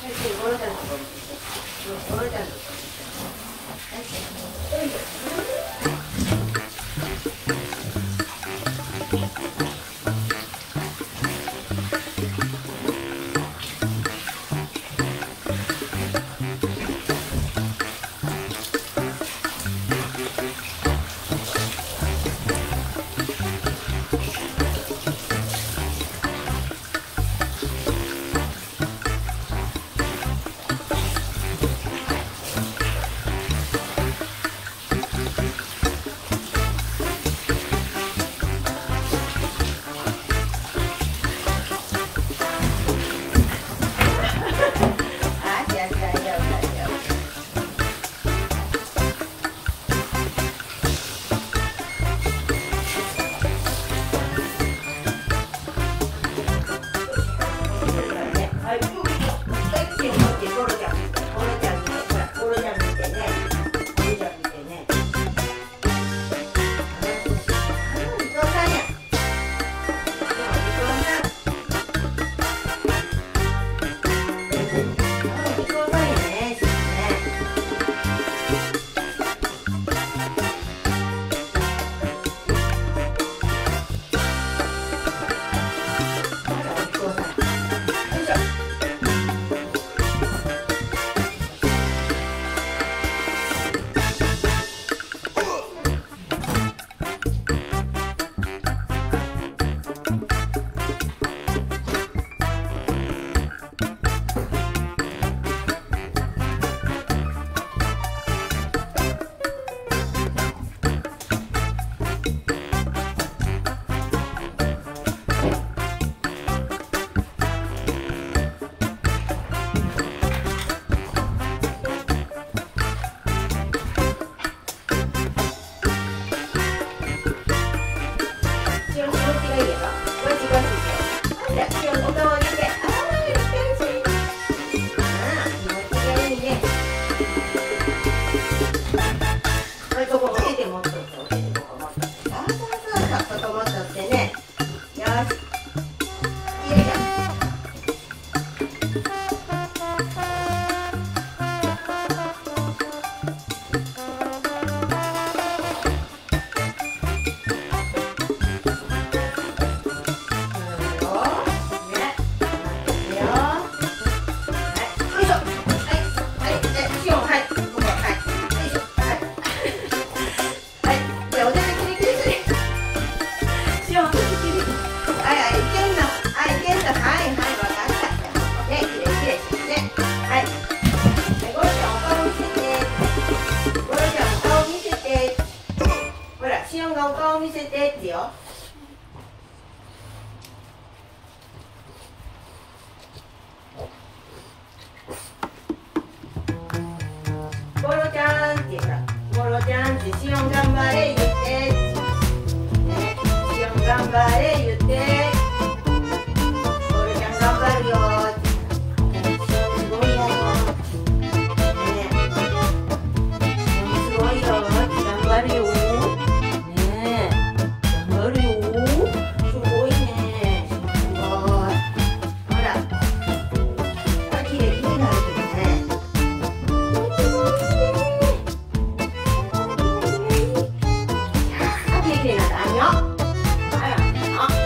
ゴロちゃんのところにしてゴロちゃんのところにしてお顔見せてってよ。ゴロちゃんって言ったら、ゴロちゃんってシオン頑張れ言って、ね、シオン頑張れ言って、ゴロちゃん頑張るよって。シオンすごいよ。ね、シオンすごいよ。頑張るよ。きれいなだよ。はい、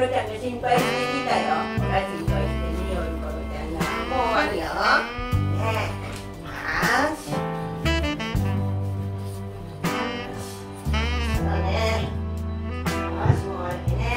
ロちゃんが心配してきたよ。ほら心配してみよう、コロちゃんが。もう終わるよ。ねえ。よし。そうね。よし、もう終わりね。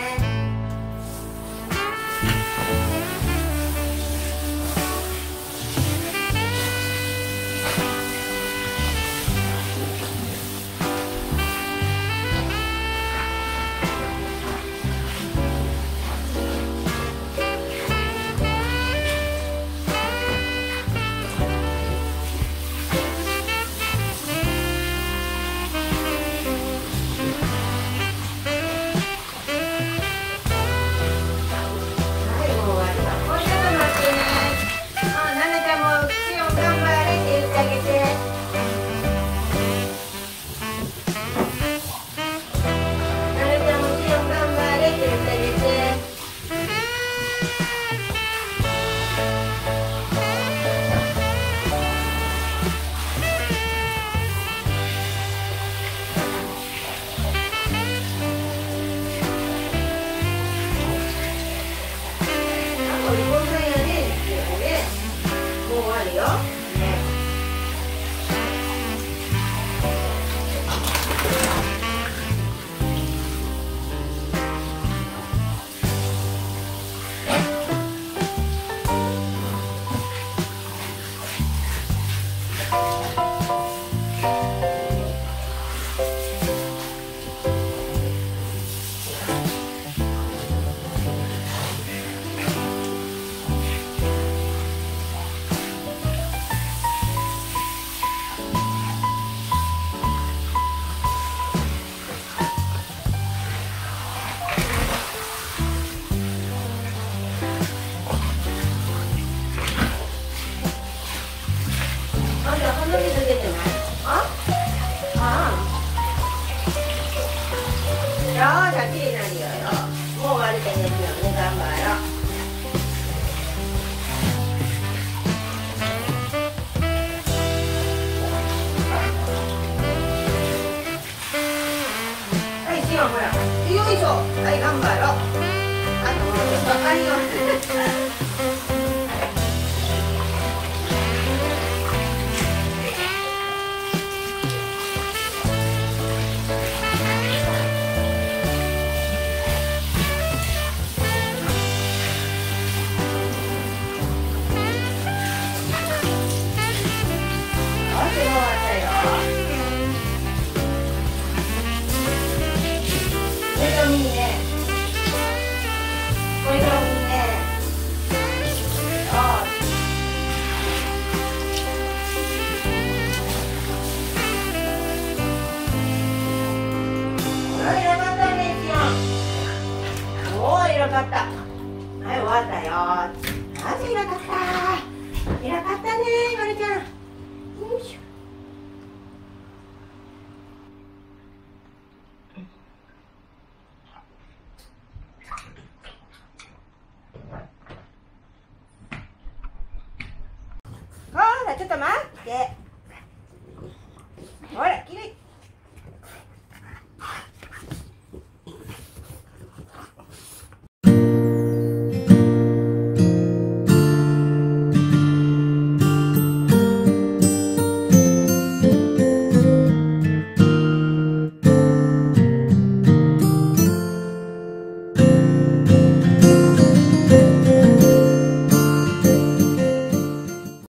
よーし、きれいになるよ。もう終わりですよね、頑張ろう。はい、しよう、ほら。よいしょ。はい、頑張ろう。あともうちょっとわかるよ。偉かった。はい、終わったよ。マジ偉かった。偉かったね、まるちゃん。よいしょ。ほら、ちょっと待って。